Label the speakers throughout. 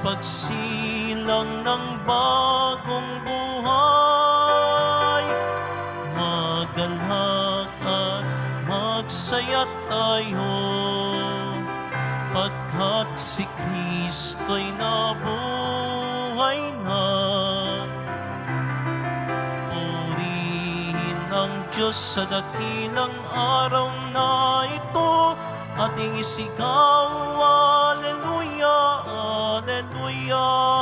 Speaker 1: pagsilang ng bagong buhay. Magalak at magsaya tayo, pagkat si Kristo'y nabuhay na. Purihin ang Diyos sa dakilang araw na ito, ating isigaw, Alleluia, Alleluia.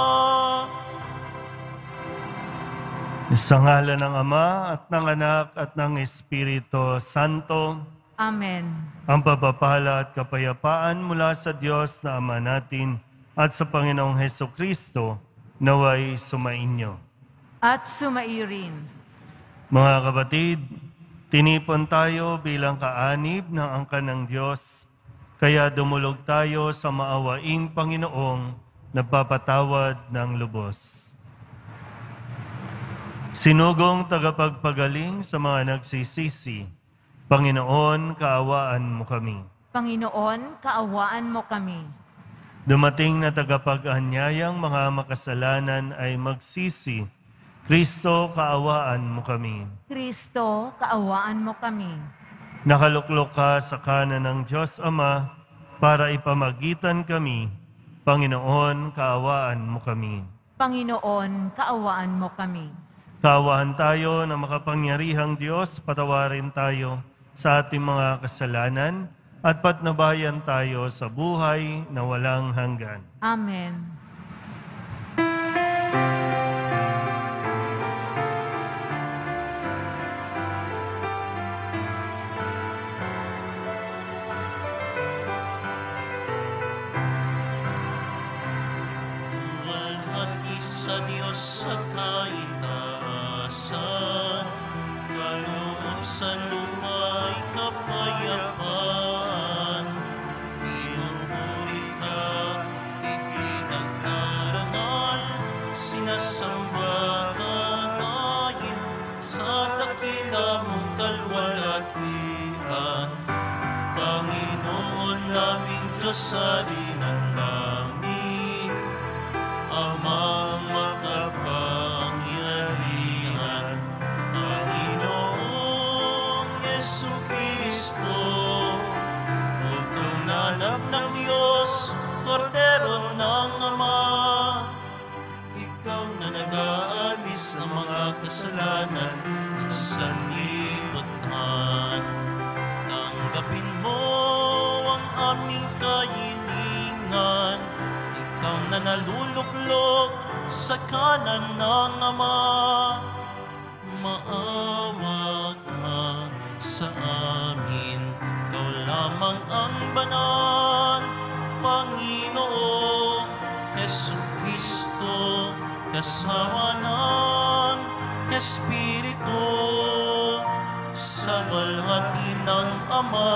Speaker 2: Sa ngalan ng Ama at ng Anak at ng Espiritu Santo.
Speaker 3: Amen.
Speaker 2: Ang pagpapala at kapayapaan mula sa Diyos na Ama natin at sa Panginoong Hesukristo naway sumainyo.
Speaker 3: At sumairin.
Speaker 2: Mga kapatid, tinipon tayo bilang kaanib ng angkan ng Diyos, kaya dumulog tayo sa maawaing Panginoong nagpapatawad ng lubos. Sinugong tagapagpagaling sa mga nagsisisi, Panginoon, kaawaan mo kami.
Speaker 3: Panginoon, kaawaan mo kami.
Speaker 2: Dumating na tagapag-anyayang mga makasalanan ay magsisi, Kristo, kaawaan mo kami.
Speaker 3: Kristo, kaawaan mo kami.
Speaker 2: Nakaluklok ka sa kanan ng Diyos Ama para ipamagitan kami, Panginoon, kaawaan mo kami.
Speaker 3: Panginoon, kaawaan mo kami.
Speaker 2: Kaawaan tayo na makapangyarihang Diyos, patawarin tayo sa ating mga kasalanan at patnubayan tayo sa buhay na walang hanggan.
Speaker 3: Amen.
Speaker 1: Luwalhati sa Diyos sa kaitaasan, kaloob sa luma'y kapayapaan. Pinupuri ka, ikinagdarangal, sinasamba ka ngayon sa dakila mong kalwalhatian. Panginoon naming Diyos sa ng langit, Amang makapangyarihan, Panginoong Jesucristo, Bugtong anak ng Diyos, Kordero ng Ama, Ikaw na nag-aalis ng mga kasalanan ng sanlibutan. Tanggapin mo ang aming kahilingan, Ikaw na naluluklok sa kanan ng Ama. Maawa ka sa amin, Ikaw lamang ang banal, Panginoong Jesucristo, kasama ng Espiritu, sa walhati ng Ama.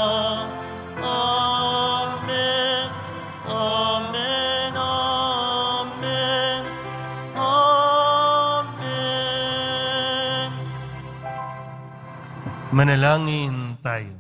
Speaker 1: Amen. Amen. Amen. Amen.
Speaker 2: Manalangin tayo.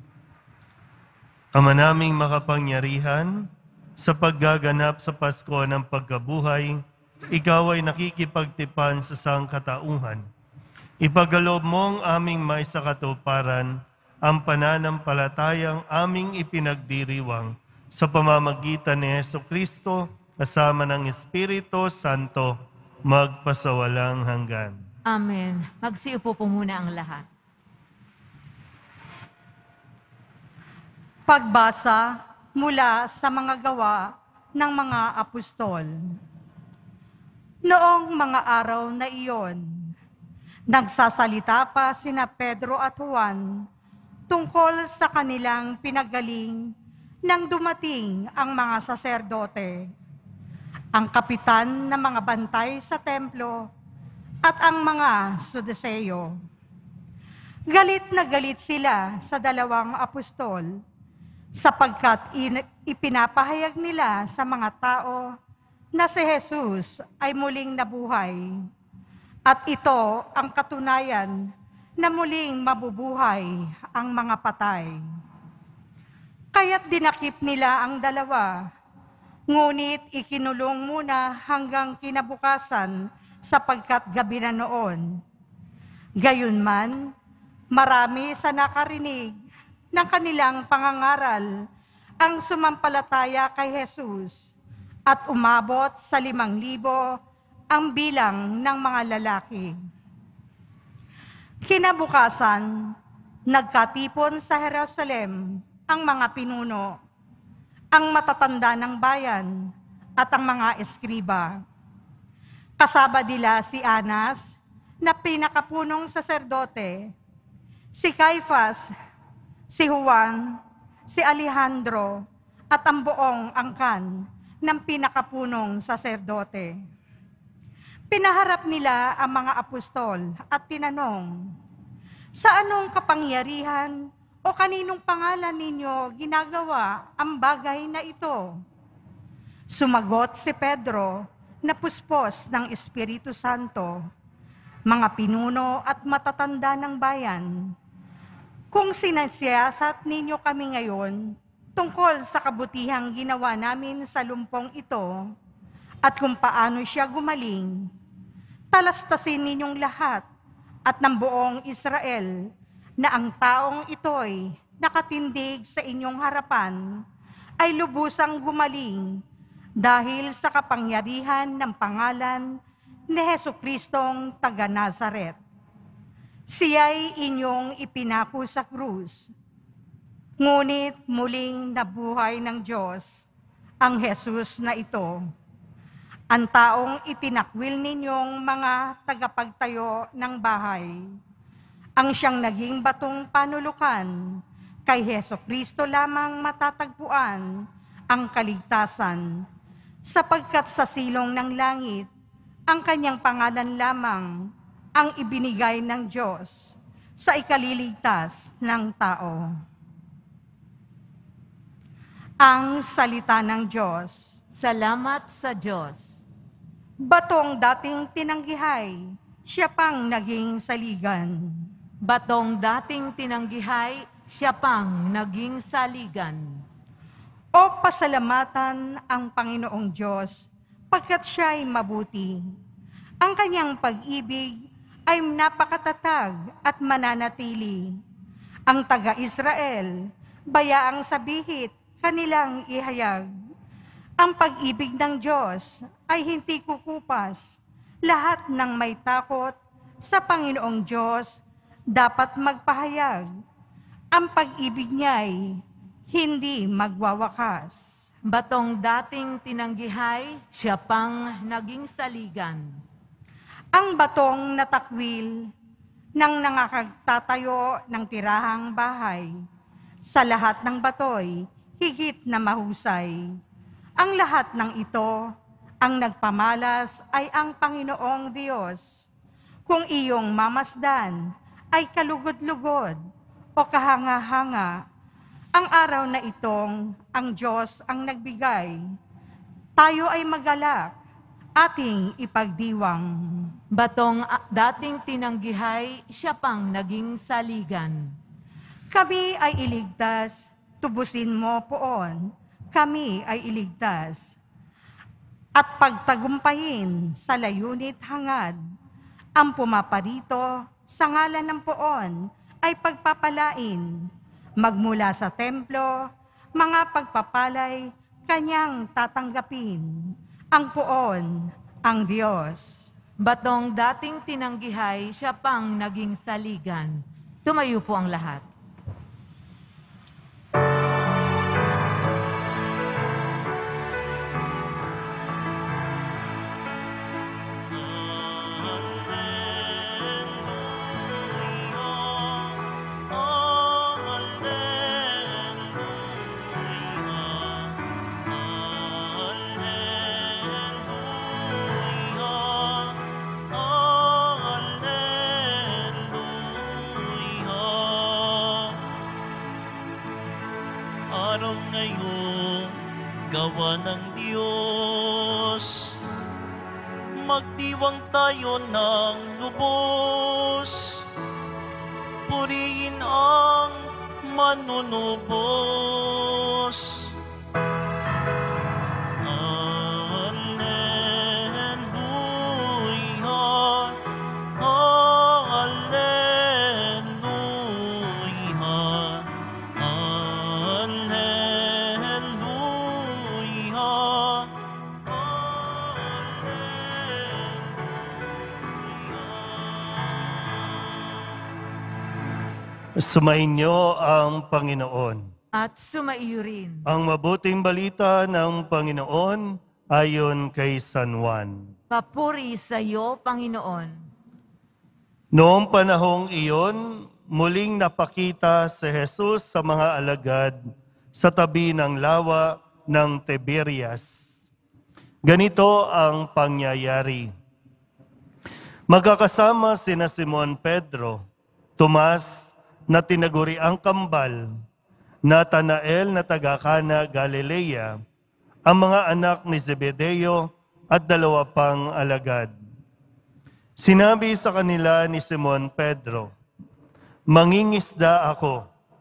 Speaker 2: Ama naming makapangyarihan, sa paggaganap sa Pasko ng pagkabuhay, Ikaw ay nakikipagtipan sa sangkatauhan. Ipagkaloob mong aming maisakatuparan ang pananampalatayang aming ipinagdiriwang sa pamamagitan ni Jesucristo kasama ng Espiritu Santo magpasawalang hanggan.
Speaker 3: Amen. Magsiupo po muna ang lahat.
Speaker 4: Pagbasa mula sa mga gawa ng mga apostol. Noong mga araw na iyon, nagsasalita pa sina Pedro at Juan tungkol sa kanilang pinagaling nang dumating ang mga saserdote, ang kapitan ng mga bantay sa templo at ang mga Suduseyo. Galit na galit sila sa dalawang apostol sapagkat ipinapahayag nila sa mga tao na si Jesus ay muling nabuhay. At ito ang katunayan na muling mabubuhay ang mga patay. Kaya't dinakip nila ang dalawa. Ngunit ikinulong muna hanggang kinabukasan sapagkat gabi na noon. Gayunman, marami sa nakarinig ng kanilang pangangaral ang sumampalataya kay Jesus at umabot sa 5,000 ang bilang ng mga lalaki. Kinabukasan, nagkatipon sa Jerusalem ang mga pinuno, ang matatanda ng bayan at ang mga eskriba. Kasama nila si Anas na pinakapunong saserdote, si Caifas, si Juan, si Alejandro at ang buong angkan ng pinakapunong saserdote. Pinaharap nila ang mga apostol at tinanong, "Sa anong kapangyarihan o kaninong pangalan ninyo ginagawa ang bagay na ito?" Sumagot si Pedro na puspos ng Espiritu Santo, "Mga pinuno at matatanda ng bayan, kung sinasiyasat ninyo kami ngayon tungkol sa kabutihang ginawa namin sa lumpong ito at kung paano siya gumaling, talastasin ninyong lahat at ng buong Israel na ang taong ito'y nakatindig sa inyong harapan ay lubusang gumaling dahil sa kapangyarihan ng pangalan ni Jesucristong taga Nazaret. Siya'y inyong ipinako sa krus, ngunit muling nabuhay ng Diyos ang Jesus na ito, ang taong itinakwil ninyong mga tagapagtayo ng bahay, ang siyang naging batong panulukan, kay Jesucristo lamang matatagpuan ang kaligtasan, sapagkat sa silong ng langit, ang kanyang pangalan lamang ang ibinigay ng Diyos sa ikaliligtas ng tao. Ang salita ng Diyos.
Speaker 3: Salamat sa Diyos.
Speaker 4: Batong dating tinanggihay, siya pang naging saligan.
Speaker 3: Batong dating tinanggihay, siya pang naging saligan.
Speaker 4: O pasalamatan ang Panginoong Diyos, pagkat siya'y mabuti. Ang kanyang pag-ibig ay napakatatag at mananatili. Ang taga-Israel, bayaang sabihit, kanilang ihayag. Ang pag-ibig ng Diyos ay hindi kukupas. Lahat ng may takot sa Panginoong Diyos dapat magpahayag. Ang pag-ibig niya'y hindi magwawakas.
Speaker 3: Batong dating tinanggihay, siya pang naging saligan.
Speaker 4: Ang batong natakwil ng nangakagtatayo ng tirahang bahay, sa lahat ng batoy, higit na mahusay. Ang lahat ng ito, ang nagpamalas ay ang Panginoong Diyos. Kung iyong mamasdan ay kalugod-lugod o kahanga-hanga, ang araw na itong ang Diyos ang nagbigay, tayo ay magalak, ating ipagdiwang.
Speaker 3: Batong dating tinanggihay, siya pang naging saligan.
Speaker 4: Kami ay iligtas, tubusin mo poon, kami ay iligtas. At pagtagumpayin sa layunit hangad, ang pumaparito sa ngalan ng poon ay pagpapalain. Magmula sa templo, mga pagpapalay, kanyang tatanggapin. Ang poon, ang Diyos.
Speaker 3: Batong dating tinanggihay, siya pang naging saligan. Tumayo po ang lahat.
Speaker 1: Araw ngayon, gawa ng Diyos, magdiwang tayo ng lubos, purihin ang manunubos.
Speaker 2: Sumainyo ang Panginoon.
Speaker 3: At sumaiyo rin.
Speaker 2: Ang mabuting balita ng Panginoon ayon kay San Juan.
Speaker 3: Papuri sa iyo, Panginoon.
Speaker 2: Noong panahong iyon, muling napakita si Jesus sa mga alagad sa tabi ng lawa ng Tiberias. Ganito ang pangyayari. Magkakasama sina Simon Pedro, Tomas na tinaguri ang kambal, Natanael na taga-Kana, Galilea, ang mga anak ni Zebedeo at 2 pang alagad. Sinabi sa kanila ni Simon Pedro, "Mangingisda ako."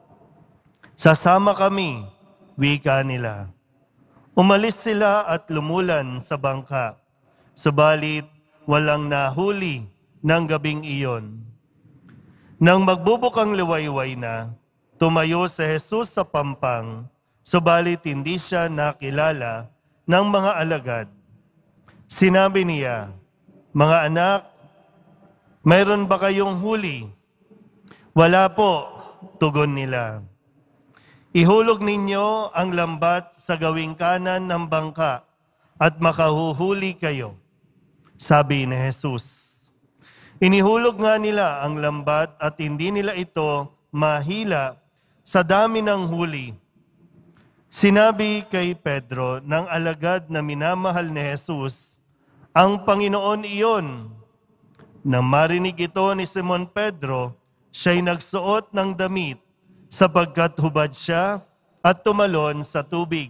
Speaker 2: "Sasama kami," wika nila. Umalis sila at lumulan sa bangka, subalit walang nahuli ng gabing iyon. Nang magbubukang liwayway na, tumayo si Jesus sa pampang, subalit hindi siya nakilala ng mga alagad. Sinabi niya, "Mga anak, mayroon ba kayong huli?" "Wala po," tugon nila. "Ihulog ninyo ang lambat sa gawing kanan ng bangka at makahuhuli kayo," sabi ni Jesus. Inihulog nga nila ang lambat at hindi nila ito mahila sa dami ng huli. Sinabi kay Pedro ng alagad na minamahal ni Jesus, "Ang Panginoon iyon." Nang marinig ito ni Simon Pedro, siya'y nagsuot ng damit sapagkat hubad siya at tumalon sa tubig.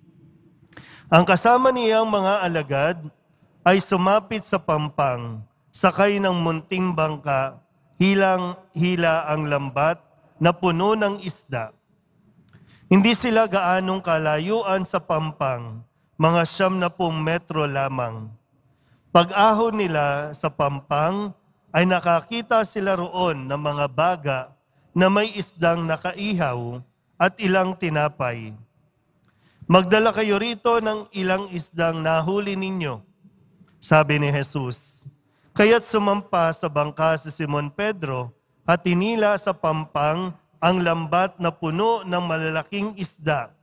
Speaker 2: Ang kasama niyang mga alagad ay sumapit sa pampang, sakay ng munting bangka, hilang-hila ang lambat na puno ng isda. Hindi sila gaanong kalayuan sa pampang, mga 90 metro lamang. Pag-ahon nila sa pampang, ay nakakita sila roon ng mga baga na may isdang nakaihaw at ilang tinapay. "Magdala kayo rito ng ilang isdang nahuli ninyo," sabi ni Jesus. Kaya't sumampa sa bangka si Simon Pedro at tinila sa pampang ang lambat na puno ng malalaking isda,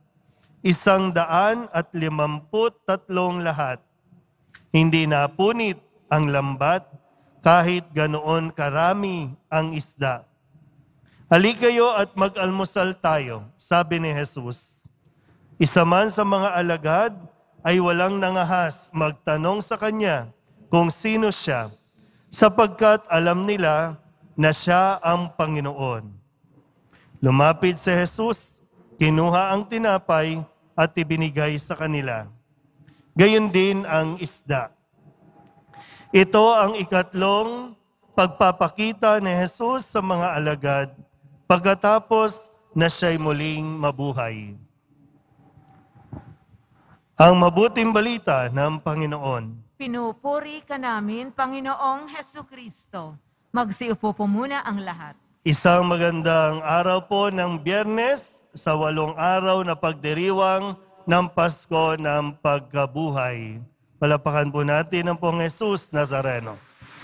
Speaker 2: 153 lahat. Hindi napunit ang lambat kahit ganoon karami ang isda. "Halika kayo at mag-almusal tayo," sabi ni Jesus. Isa man sa mga alagad ay walang nangahas magtanong sa kanya kung sino siya, sapagkat alam nila na siya ang Panginoon. Lumapit si Jesus, kinuha ang tinapay at ibinigay sa kanila. Gayon din ang isda. Ito ang ikatlong pagpapakita ni Jesus sa mga alagad pagkatapos na siya'y muling mabuhay. Ang mabuting balita ng Panginoon.
Speaker 3: Pinupuri ka namin, Panginoong Hesukristo. Magsiupo po muna ang lahat.
Speaker 2: Isang magandang araw po ng Biyernes sa 8 araw na pagdiriwang ng Pasko ng Pagkabuhay. Palapakan po natin ang Pong Jesus Nazareno.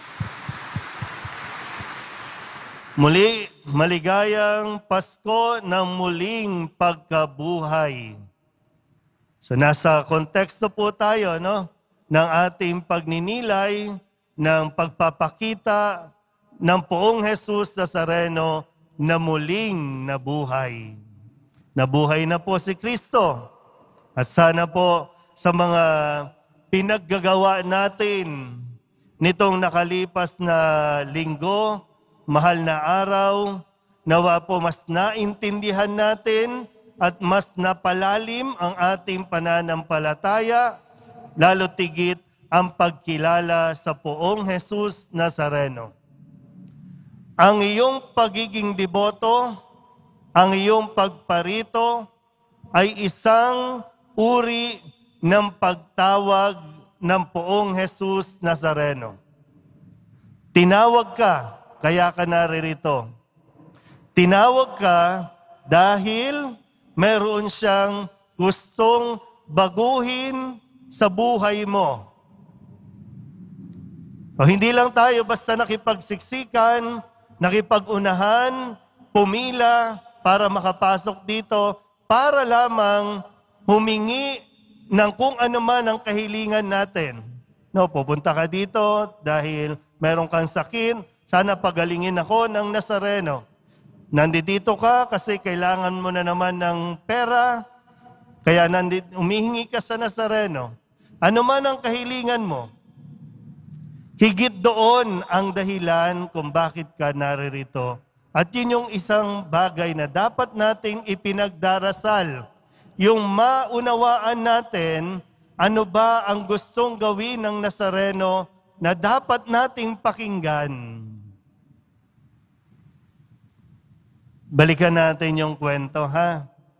Speaker 2: Muli, maligayang Pasko ng muling pagkabuhay. So nasa konteksto po tayo, no? Ng ating pagninilay, ng pagpapakita ng Poong Jesus Nazareno na muling nabuhay. Nabuhay na po si Kristo. At sana po sa mga pinaggagawa natin nitong nakalipas na linggo, mahal na araw, nawa po mas naintindihan natin at mas napalalim ang ating pananampalataya, lalo tigit ang pagkilala sa Poong Jesus Nazareno. Ang iyong pagiging deboto, ang iyong pagparito ay isang uri ng pagtawag ng Poong Jesus Nazareno. Tinawag ka, kaya ka naririto. Tinawag ka dahil meron siyang gustong baguhin sa buhay mo. O hindi lang tayo basta nakipagsiksikan, nakipag-unahan, pumila para makapasok dito para lamang humingi ng kung ano man ang kahilingan natin. No, pupunta ka dito dahil meron kang sakit, sana pagalingin ako ng Nazareno. Nandito ka kasi kailangan mo na naman ng pera, kaya umihingi ka sa Nazareno. Ano man ang kahilingan mo, higit doon ang dahilan kung bakit ka naririto. At yun yung isang bagay na dapat nating ipinagdarasal. Yung maunawaan natin, ano ba ang gustong gawin ng Nazareno na dapat nating pakinggan. Balikan natin yung kwento, ha?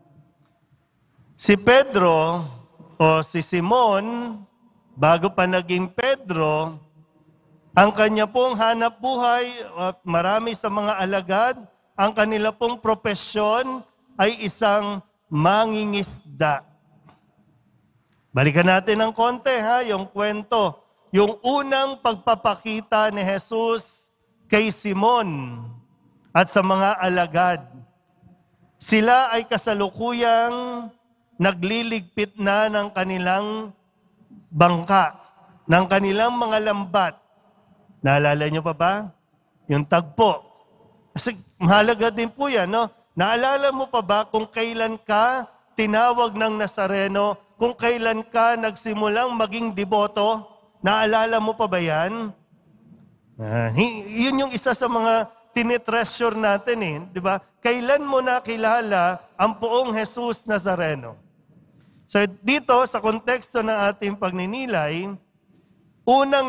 Speaker 2: Si Pedro o si Simon, bago pa naging Pedro, ang kanya pong hanap buhay, marami sa mga alagad, ang kanila pong propesyon ay isang mangingisda. Balikan natin ng konti, ha, yung kwento. Yung unang pagpapakita ni Jesus kay Simon at sa mga alagad. Sila ay kasalukuyang nagliligpit na ng kanilang bangka, ng kanilang mga lambat. Naalala niyo pa ba? Yung tagpo. Kasi mahalaga din po yan, no? Naalala mo pa ba kung kailan ka tinawag ng Nazareno, kung kailan ka nagsimulang maging deboto? Naalala mo pa ba yan? Yun yung isa sa mga tinitreasure natin, eh. Di ba? Kailan mo nakilala ang poong Jesus Nazareno? So dito, sa konteksto ng ating pagninilay, unang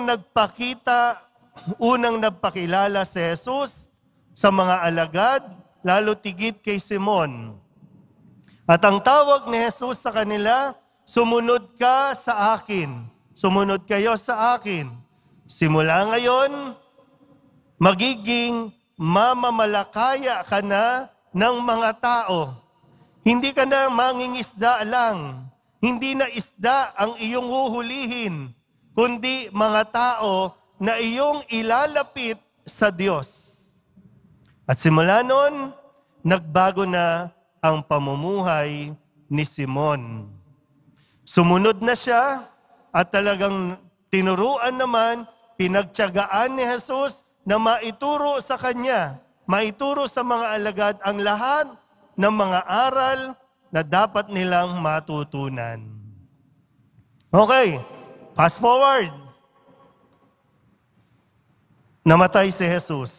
Speaker 2: nagpakilala si Jesus sa mga alagad, lalo tigit kay Simon. At ang tawag ni Jesus sa kanila, sumunod ka sa akin. Sumunod kayo sa akin. Simula ngayon, magiging mamamalakaya ka na ng mga tao. Hindi ka na mangingisda lang. Hindi na isda ang iyong huhulihin, kundi mga tao na iyong ilalapit sa Diyos. At simula noon, nagbago na ang pamumuhay ni Simon. Sumunod na siya at talagang tinuruan naman, pinagtiyagaan ni Jesus na maituro sa kanya, maituro sa mga alagad ang lahat ng mga aral na dapat nilang matutunan. Okay, fast forward. Namatay si Jesus.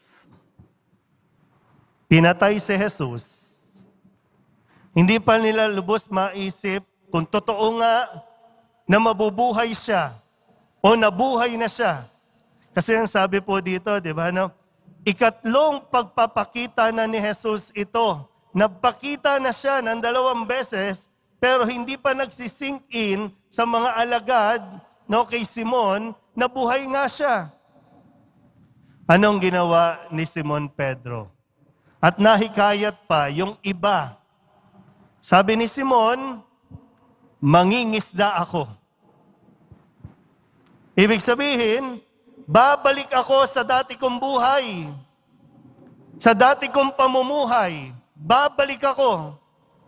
Speaker 2: Pinatay si Jesus. Hindi pa nila lubos maisip kung totoo nga na mabubuhay siya o nabuhay na siya. Kasi ang sabi po dito, di ba, no? Ikatlong pagpapakita na ni Jesus ito. Nagpakita na siya ng 2 beses, pero hindi pa nagsisink in sa mga alagad, no, kay Simon, na buhay nga siya. Anong ginawa ni Simon Pedro? At nahikayat pa yung iba. Sabi ni Simon, mangingisda ako. Ibig sabihin, babalik ako sa dati kong buhay. Sa dati kong pamumuhay. Babalik ako.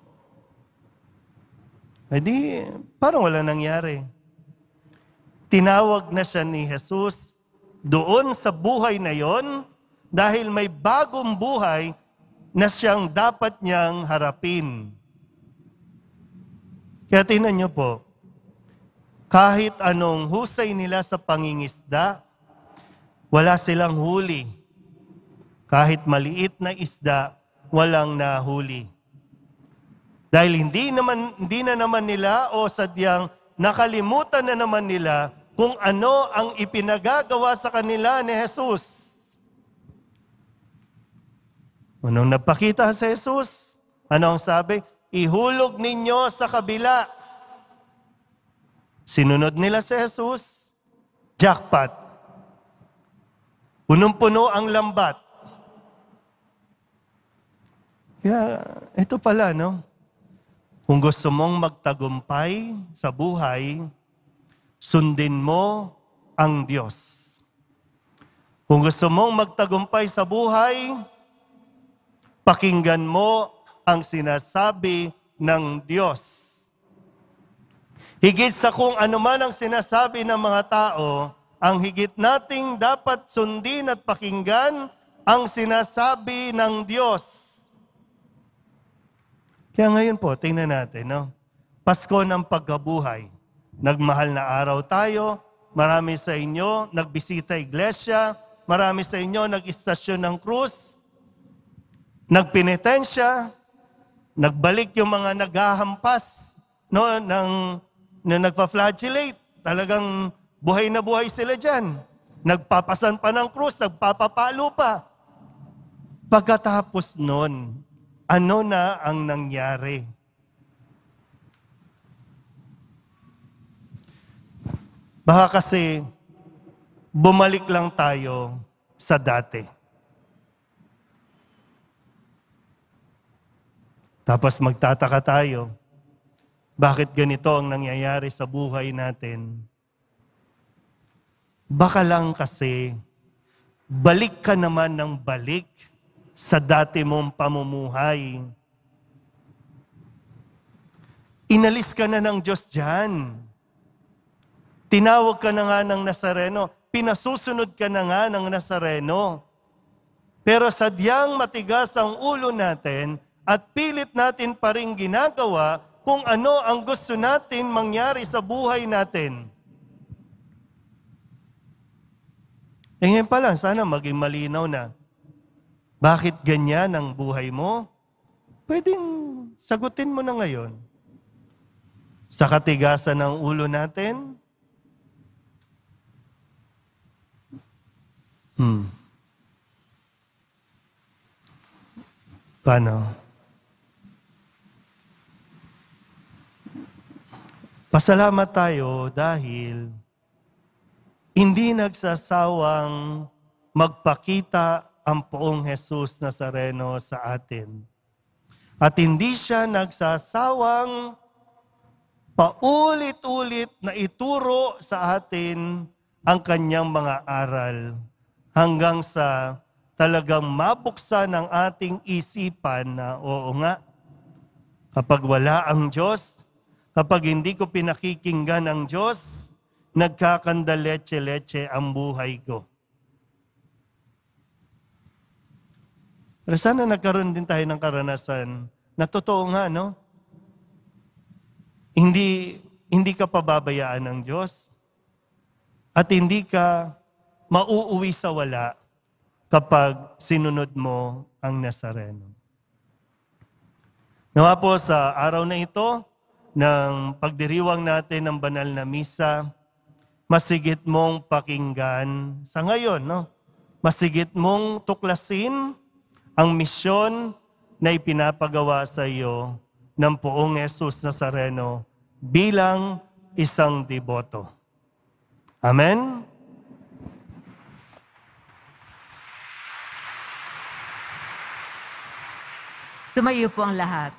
Speaker 2: E di, parang wala nangyari. Tinawag na siya ni Jesus doon sa buhay na yon dahil may bagong buhay na siyang dapat niyang harapin. Kaya tingnan niyo po, kahit anong husay nila sa pangingisda, wala silang huli. Kahit maliit na isda, walang nahuli. Dahil hindi na naman nila o sadyang nakalimutan na naman nila kung ano ang ipinagagawa sa kanila ni Jesus. Nung nagpakita sa Jesus, ano ang sabi? Ihulog ninyo sa kabila. Sinunod nila si Jesus, jackpot. Punong-puno ang lambat. Kaya, ito pala, no? Kung gusto mong magtagumpay sa buhay, sundin mo ang Diyos. Kung gusto mong magtagumpay sa buhay, Pakinggan mo ang sinasabi ng Diyos. Higit sa kung ano man ang sinasabi ng mga tao, ang higit nating dapat sundin at pakinggan ang sinasabi ng Diyos. Kaya ngayon po, tingnan natin, no? Pasko ng pagkabuhay. Nagmahal na araw tayo, marami sa inyo nagbisita iglesia, marami sa inyo nag-istasyon ng krus, nagpenitensya, nagbalik yung mga naghahampas, no, na nagpa-flagellate. Talagang buhay na buhay sila dyan. Nagpapasan pa ng krus, nagpapapalo pa. Pagkatapos nun, ano na ang nangyari? Baka kasi bumalik lang tayo sa dati. Tapos magtataka tayo, bakit ganito ang nangyayari sa buhay natin? Baka lang kasi balik ka naman ng balik sa dati mong pamumuhay. Inalis ka na ng Diyos dyan. Tinawag ka na nga ng Nazareno. Pinasusunod ka na nga ng Nazareno. Pero sadyang matigas ang ulo natin at pilit natin pa rin ginagawa kung ano ang gusto natin mangyari sa buhay natin. Ngayon pa lang, sana maging malinaw na. Bakit ganyan ang buhay mo? Pwedeng sagutin mo na ngayon. Sa katigasan ng ulo natin? Paano? Pasalamat tayo dahil hindi nagsasawang magpakita ang poong Jesus Nazareno sa atin. At hindi siya nagsasawang paulit-ulit na ituro sa atin ang kanyang mga aral hanggang sa talagang mabuksan ang ating isipan na oo nga, kapag wala ang Diyos, kapag hindi ko pinakikinggan ang Diyos, nagkakandaletse-letse ang buhay ko. Pero sana nagkaroon din tayo ng karanasan na totoo nga, no? Hindi ka pababayaan ng Diyos at hindi ka mauuwi sa wala kapag sinunod mo ang Nazareno. Nawa po sa araw na ito, ng pagdiriwang natin ng banal na misa, masigit mong pakinggan sa ngayon, no? Masigit mong tuklasin ang misyon na ipinapagawa sa iyo ng poong Jesus Nazareno bilang isang deboto. Amen?
Speaker 3: Tumayo po ang lahat.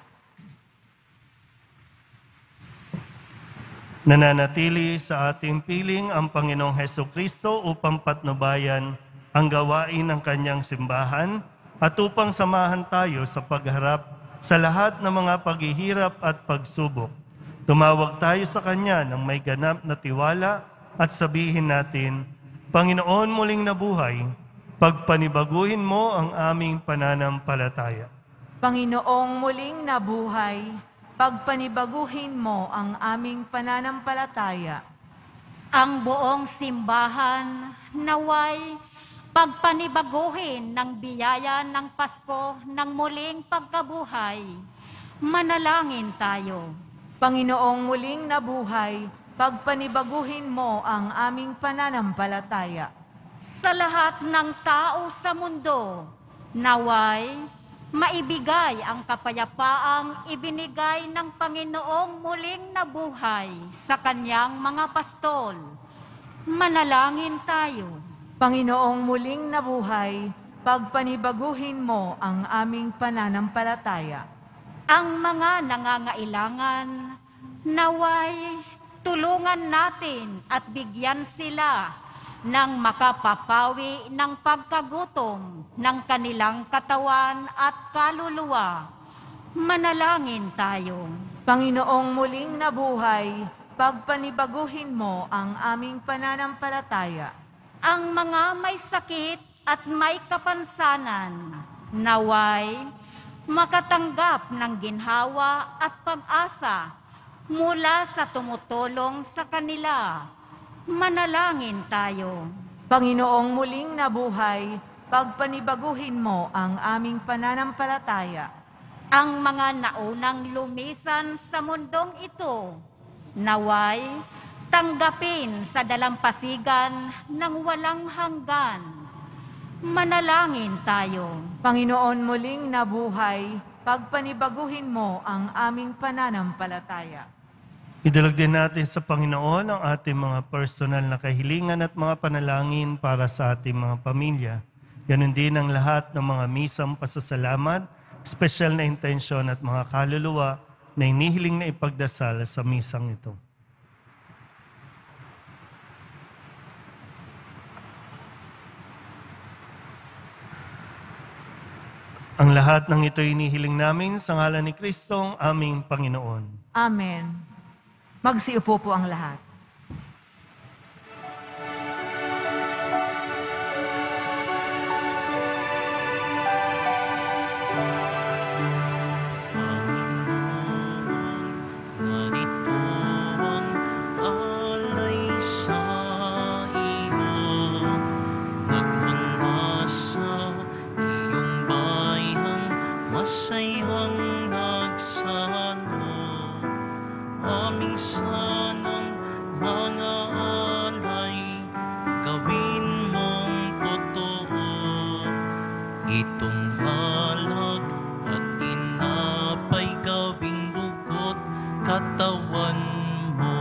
Speaker 2: Nananatili sa ating piling ang Panginoong Hesukristo upang patnubayan ang gawain ng kanyang simbahan at upang samahan tayo sa pagharap sa lahat ng mga paghihirap at pagsubok. Tumawag tayo sa Kanya ng may ganap na tiwala at sabihin natin, Panginoon muling nabuhay, pagpanibaguhin mo ang aming pananampalataya.
Speaker 3: Panginoong muling nabuhay, pagpanibaguhin mo ang aming pananampalataya.
Speaker 5: Ang buong simbahan naway pagpanibaguhin ng biyaya ng Pasko ng muling pagkabuhay. Manalangin tayo.
Speaker 3: Panginoong muling nabuhay, pagpanibaguhin mo ang aming pananampalataya.
Speaker 5: Sa lahat ng tao sa mundo, naway maibigay ang kapayapaang ibinigay ng Panginoong muling nabuhay sa kanyang mga pastol. Manalangin tayo.
Speaker 3: Panginoong muling nabuhay, pagpanibaguhin mo ang aming pananampalataya.
Speaker 5: Ang mga nangangailangan, naway tulungan natin at bigyan sila nang makapapawi ng pagkagutom ng kanilang katawan at kaluluwa. Manalangin tayo.
Speaker 3: Panginoong muling nabuhay, pagpanibaguhin mo ang aming pananampalataya.
Speaker 5: Ang mga may sakit at may kapansanan, naway makatanggap ng ginhawa at pag-asa mula sa tumutulong sa kanila. Manalangin tayo.
Speaker 3: Panginoong muling nabuhay, pagpanibaguhin mo ang aming pananampalataya.
Speaker 5: Ang mga naunang lumisan sa mundong ito, naway tanggapin sa dalampasigan ng walang hanggan. Manalangin tayo.
Speaker 3: Panginoon muling nabuhay, pagpanibaguhin mo ang aming pananampalataya.
Speaker 2: Idulog din natin sa Panginoon ang ating mga personal na kahilingan at mga panalangin para sa ating mga pamilya. Ganon din ang lahat ng mga misang pasasalamat, espesyal na intensyon at mga kaluluwa na inihiling na ipagdasal sa misang ito. Ang lahat ng ito inihiling namin sa ngalan ni Kristong aming Panginoon.
Speaker 3: Amen. Magsiupo po ang lahat.
Speaker 1: Narito ang alay sa iyo, nagmula sa iyong bayang masayang nagsano. Aming sanang mga alay, gawin mong totoo. Itong alak at tinapay, gawing dugot katawan mo.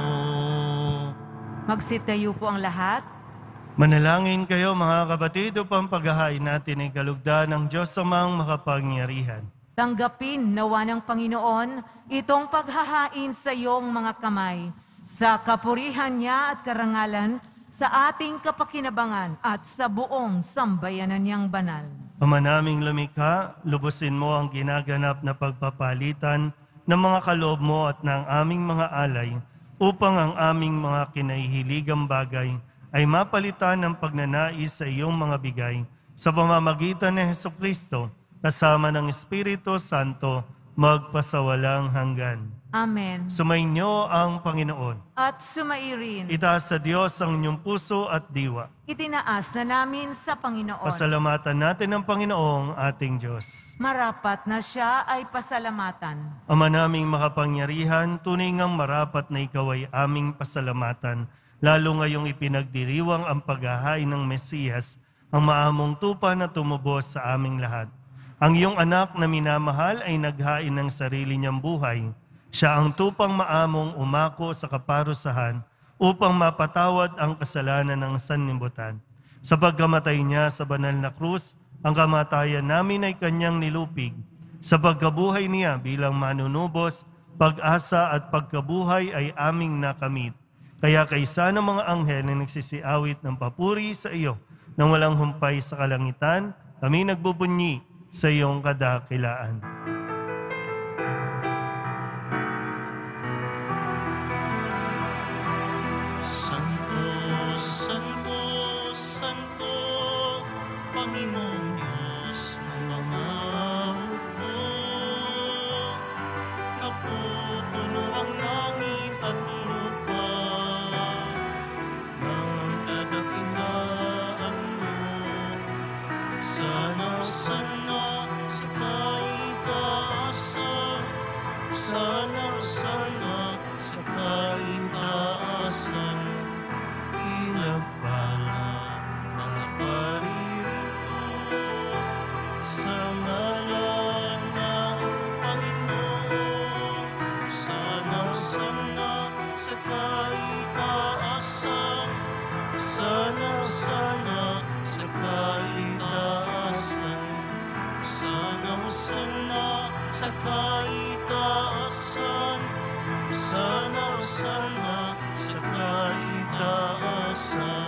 Speaker 3: Magsitayo po ang lahat.
Speaker 2: Manalangin kayo mga kapatid upang paghahain natin ay kalugdan ng Diyos amang makapangyarihan.
Speaker 3: Tanggapin nawa ng Panginoon itong paghahain sa iyong mga kamay, sa kapurihan niya at karangalan, sa ating kapakinabangan at sa buong sambayanan niyang banal.
Speaker 2: Ama naming lumikha, lubusin mo ang ginaganap na pagpapalitan ng mga kaloob mo at ng aming mga alay, upang ang aming mga kinahihiligang bagay ay mapalitan ng pagnanais sa iyong mga bigay, sa pamamagitan ni Hesukristo, kasama ng Espiritu Santo, magpasawalang hanggan.
Speaker 3: Amen.
Speaker 2: Sumainyo ang Panginoon.
Speaker 3: At sumairin,
Speaker 2: Itaas sa Diyos ang inyong puso at diwa.
Speaker 3: itinaas na namin sa Panginoon.
Speaker 2: Pasalamatan natin ang Panginoong ating Diyos.
Speaker 3: Marapat na siya ay pasalamatan.
Speaker 2: Ama naming makapangyarihan, tunay ngang marapat na ikaw ay aming pasalamatan, lalo ngayong ipinagdiriwang ang paghahain ng Mesiyas, ang maamong tupa na tumubos sa aming lahat. Ang iyong anak na minamahal ay naghain ng sarili niyang buhay. Siya ang tupang maamong umako sa kaparusahan upang mapatawad ang kasalanan ng sanlibutan. Sa pagkamatay niya sa banal na krus, ang kamatayan namin ay kanyang nilupig. Sa pagkabuhay niya bilang manunubos, pag-asa at pagkabuhay ay aming nakamit. Kaya kaysa ng mga anghel na nagsisiawit ng papuri sa iyo nang walang humpay sa kalangitan, kami nagbubunyi sa iyong kadakilaan.
Speaker 1: Santo, Santo, Santo, Panginoong Diyos ng mga hukbo. Napupuno ang langit at lupa ng kadakilaan mo. Sana sa kaitaasan, sana sa kaitaasan, pinagpala mga paririto sa ngalan ng Panginoon. Sana sa kaitaasan, sana sa kaitaasan, sana sa kaitaasan, sana sa kaitaasan.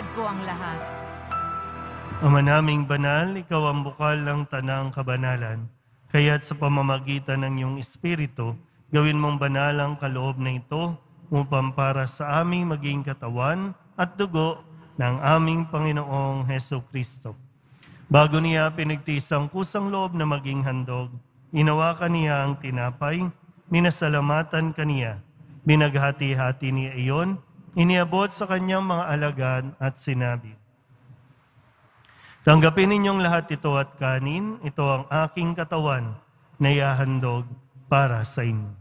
Speaker 3: Tumayood po ang lahat.
Speaker 2: Ama naming banal, ikaw ang bukal ng tanang kabanalan. Kaya't sa pamamagitan ng iyong Espiritu, gawin mong banal ang kaloob na ito upang para sa aming maging katawan at dugo ng aming Panginoong Heso Kristo. Bago niya pinagtiis ang kusang loob na maging handog, inawakan niya ang tinapay, minasalamatan kaniya, binaghati-hati niya iyon, iniabot sa kanyang mga alagad at sinabi, "Tanggapin ninyong lahat ito at kanin, ito ang aking katawan na ihahandog para sa inyo."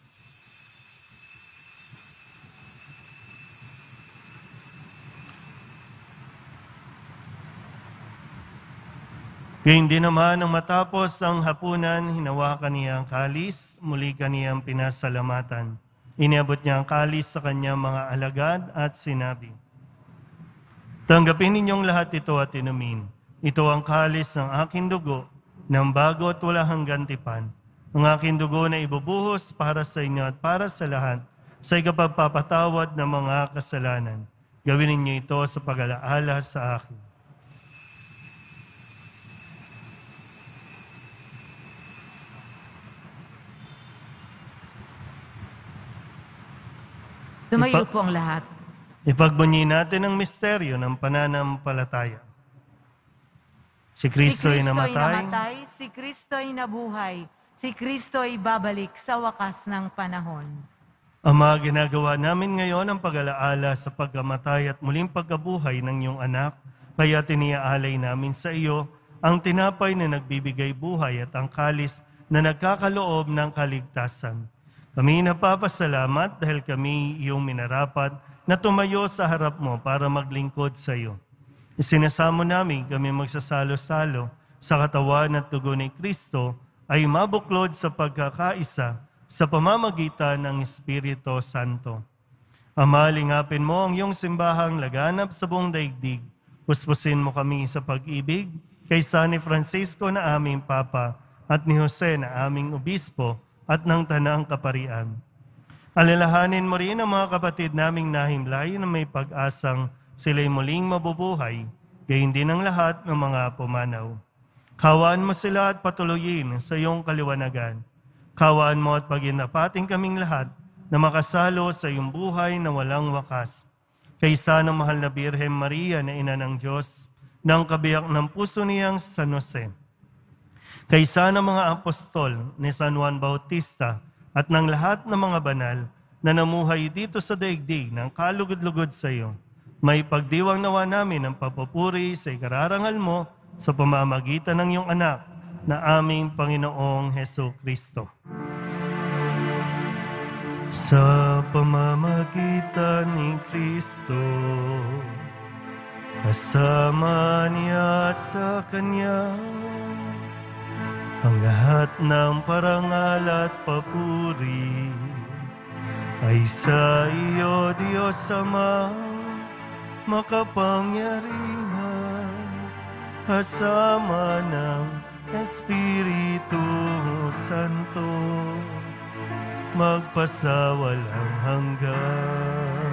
Speaker 2: Gayun din naman nang matapos ang hapunan, hinawakan niya ang kalis, muli kaniyang pinasalamatan. Iniabot niya ang kalis sa kanyang mga alagad at sinabi, "Tanggapin ninyong lahat ito at inumin. Ito ang kalis ng aking dugo, ng bago at wala hanggang tipan. Ang aking dugo na ibubuhos para sa inyo at para sa lahat, sa ikapagpapatawad ng mga kasalanan. Gawin ninyo ito sa pag-alaala sa akin."
Speaker 3: Tumayo po ang lahat.
Speaker 2: Ipagbunyi natin ang misteryo ng pananampalataya. Si Kristo'y namatay,
Speaker 3: si Kristo'y nabuhay, si Kristo'y babalik sa wakas ng panahon.
Speaker 2: Ama, ginagawa namin ngayon ang pag-alaala sa pagkamatay at muling pagkabuhay ng iyong anak, kaya tiniaalay namin sa iyo ang tinapay na nagbibigay buhay at ang kalis na nagkakaloob ng kaligtasan. Kami napapasalamat dahil kami iyong minarapat na tumayo sa harap mo para maglingkod sa iyo. Isinasamo namin kami magsasalo-salo sa katawan at dugo ni Kristo ay mabuklod sa pagkakaisa sa pamamagitan ng Espiritu Santo. Ama, lingapin mo ang iyong simbahang laganap sa buong daigdig. Puspusin mo kami sa pag-ibig kay San Francisco na aming Papa at ni Jose na aming Obispo at ng Tanang Kaparian. Alalahanin mo rin ang mga kapatid naming nahimlay na may pag-asang sila'y muling mabubuhay, gayon din ang lahat ng mga pumanaw. Kawaan mo sila at patuloyin sa iyong kaliwanagan. Kawaan mo at paginapating kaming lahat na makasalo sa iyong buhay na walang wakas. Kaysa ng mahal na Birhen Maria na Ina ng Diyos, ng kabiyak ng puso niyang San Jose. Kaysa ng mga apostol ni San Juan Bautista at ng lahat ng mga banal na namuhay dito sa daigdig ng kalugod-lugod sa iyo, may pagdiwang nawa namin ang papupuri sa ikararangal mo sa pamamagitan ng iyong anak na aming Panginoong Heso Kristo. Sa pamamagitan ni Kristo, kasama niya at sa Kanya, ang lahat ng parangal at papuri ay sa iyo, Diyos Ama, makapangyarihan, kasama ng Espiritu Santo, magpasawalang hanggan.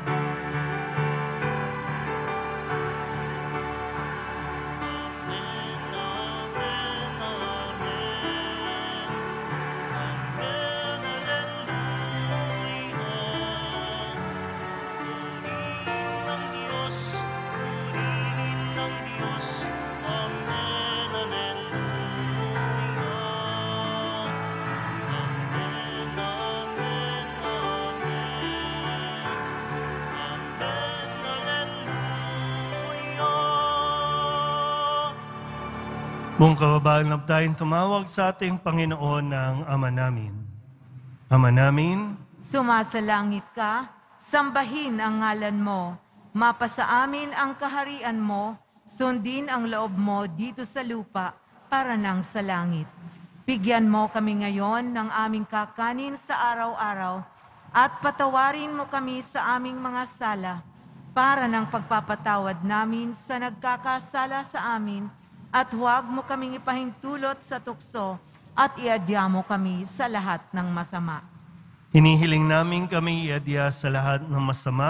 Speaker 2: Buong kababayan na tayong tumawag sa ating Panginoon ng Ama namin. Ama namin,
Speaker 3: Sumasalangit ka, sambahin ang ngalan mo, mapasa amin ang kaharian mo, sundin ang loob mo dito sa lupa para nang sa langit. Bigyan mo kami ngayon ng aming kakanin sa araw-araw at patawarin mo kami sa aming mga sala para ng pagpapatawad namin sa nagkakasala sa amin at huwag mo kaming ipahintulot sa tukso at iadya mo kami sa lahat ng masama.
Speaker 2: hinihiling namin kami iadya sa lahat ng masama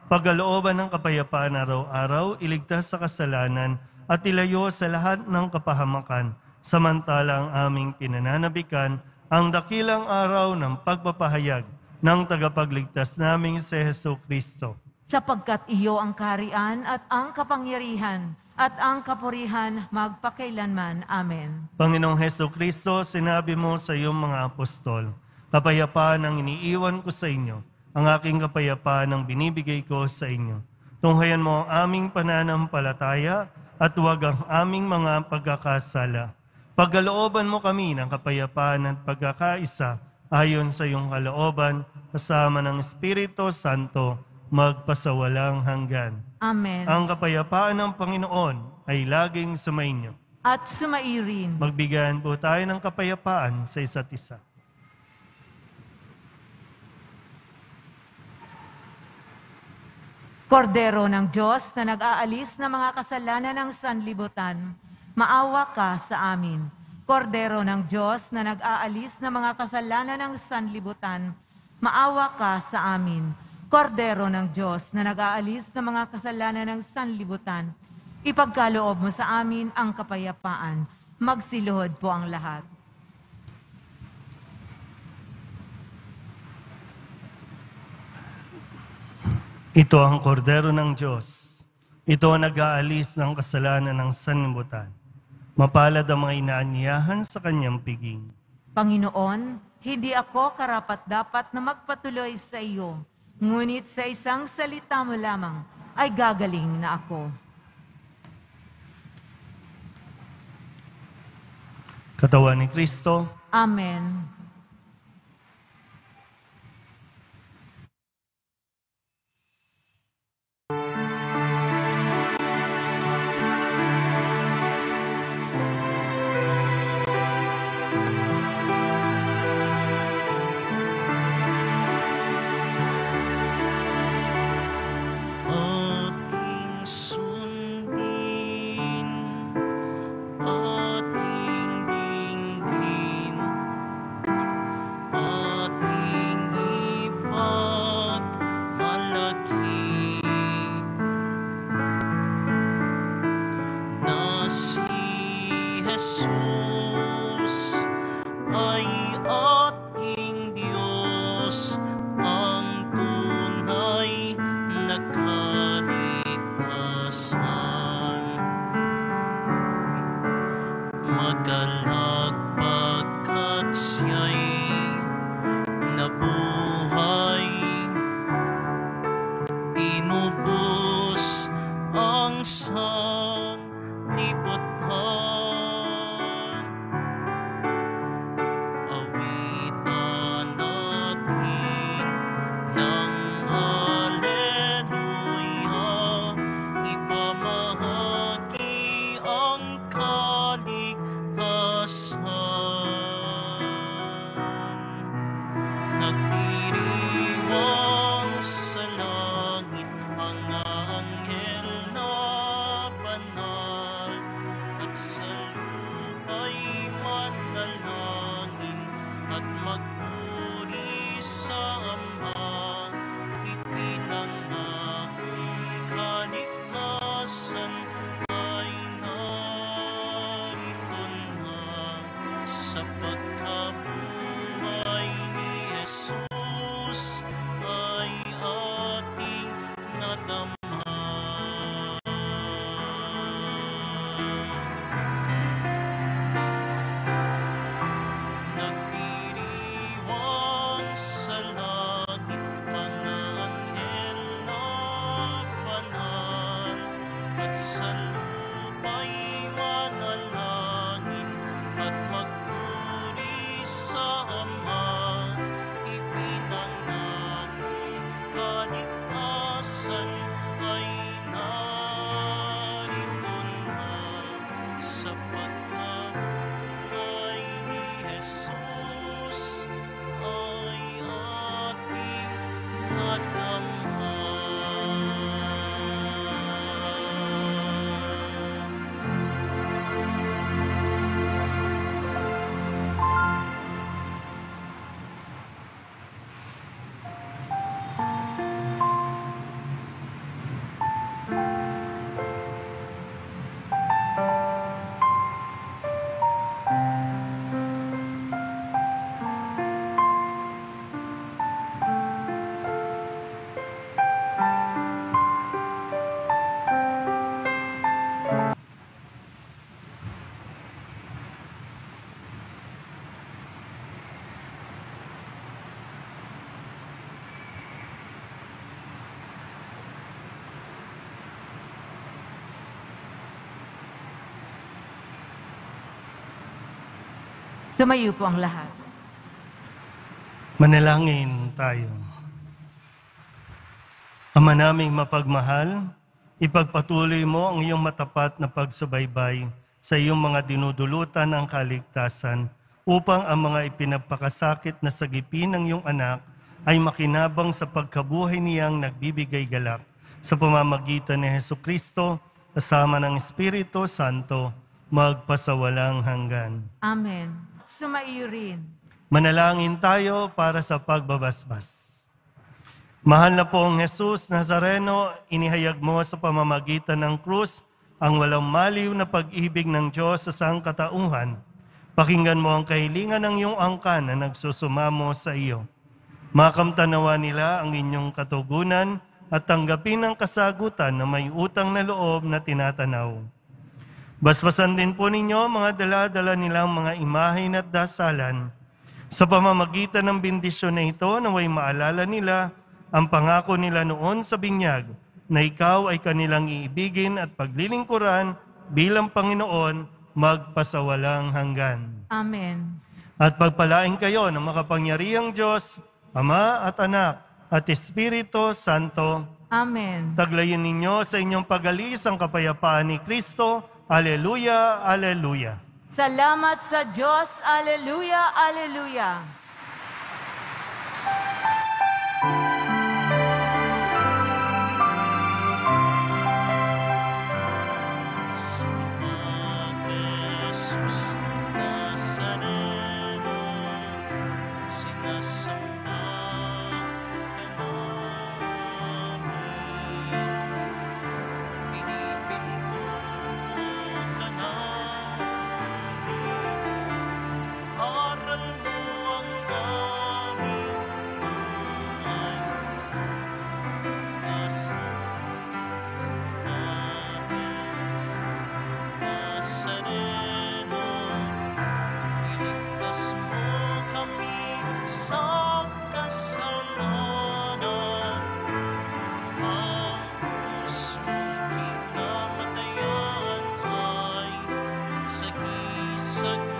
Speaker 2: pagkalooban ng kapayapaan araw-araw, iligtas sa kasalanan at ilayo sa lahat ng kapahamakan, samantalang aming pinananabikan ang dakilang araw ng pagpapahayag ng tagapagligtas naming si Hesus Kristo.
Speaker 3: Sapagkat iyo ang kaharian at ang kapangyarihan at ang kapurihan magpakailanman. Amen.
Speaker 2: Panginoong Hesus Kristo, sinabi mo sa iyong mga apostol, kapayapaan ang iniiwan ko sa inyo, ang aking kapayapaan ang binibigay ko sa inyo. Tunghayan mo ang aming pananampalataya at huwag ang aming mga pagkakasala. Pagkalooban mo kami ng kapayapaan at pagkakaisa ayon sa iyong kalooban, kasama ng Espiritu Santo, magpasawalang hanggan.
Speaker 3: Amen.
Speaker 2: Ang kapayapaan ng Panginoon ay laging sumainyo.
Speaker 3: At sumairin.
Speaker 2: Magbigayan po tayo ng kapayapaan sa isa't isa.
Speaker 3: Kordero ng Diyos na nag-aalis ng mga kasalanan ng sanlibutan, maawa ka sa amin. Kordero ng Diyos na nag-aalis ng mga kasalanan ng sanlibutan, maawa ka sa amin. Kordero ng Diyos na nag-aalis ng mga kasalanan ng sanlibutan, ipagkaloob mo sa amin ang kapayapaan. Magsiluhod po ang lahat.
Speaker 2: Ito ang kordero ng Diyos. Ito ang nag-aalis ng kasalanan ng sanlibutan. Mapalad ang mga inaanyayahan sa kanyang piging.
Speaker 3: Panginoon, hindi ako karapat-dapat na magpatuloy sa iyo, ngunit sa isang salita mo lamang ay gagaling na ako.
Speaker 2: Katawan ni Kristo,
Speaker 3: Amen.
Speaker 1: Ating sundin, ating dinggin, ating ipagmalaki na si Jesus ay ating Diyos, ang tunay na kaligtasan. Magalak pagkat siya'y nabuhay, tinubos ang sanlibutan. Awitan natin ng Alleluia, ipamahagi ang kaligtasan. Nagdiriwang sa langit ang anghel na banal,
Speaker 3: Tumayo po ang lahat.
Speaker 2: Manalangin tayo. Ama naming mapagmahal, ipagpatuloy mo ang iyong matapat na pagsubaybay sa iyong mga dinudulutan ng kaligtasan upang ang mga ipinagpakasakit na sagipin ng iyong anak ay makinabang sa pagkabuhay niyang nagbibigay galak sa pamamagitan ni Hesukristo kasama ng Espiritu Santo magpasawalang hanggan.
Speaker 3: Amen. Sumaiyo rin.
Speaker 2: Manalangin tayo para sa pagbabasbas. Mahal na pong Jesus Nazareno, inihayag mo sa pamamagitan ng krus ang walang maliw na pag-ibig ng Diyos sa sangkatauhan. Pakinggan mo ang kahilingan ng iyong angkan na nagsusumamo sa iyo. Makamtanawa nila ang inyong katugunan at tanggapin ang kasagutan na may utang na loob na tinatanaw. Basbasan din po ninyo mga dala-dala nilang mga imahen at dasalan. Sa pamamagitan ng bendisyon na ito, naway maalala nila ang pangako nila noon sa binyag na ikaw ay kanilang iibigin at paglilingkuran bilang Panginoon magpasawalang hanggan.
Speaker 3: Amen.
Speaker 2: At pagpalain kayo ng makapangyarihang Diyos, Ama at Anak at Espiritu Santo.
Speaker 3: Amen.
Speaker 2: Taglayin ninyo sa inyong pag-alis ang kapayapaan ni Kristo. Alleluia, alleluia.
Speaker 3: Salamat sa Diyos. Alleluia, alleluia.
Speaker 1: Jesus Nazareno, sinasamba ka namin. Pinipinto ka namin. Aral mo ang aming buhay. Nasa Nazareno, iligtas mo kami sa kasalanan. Ang krus mong kinamatayan ay sagisag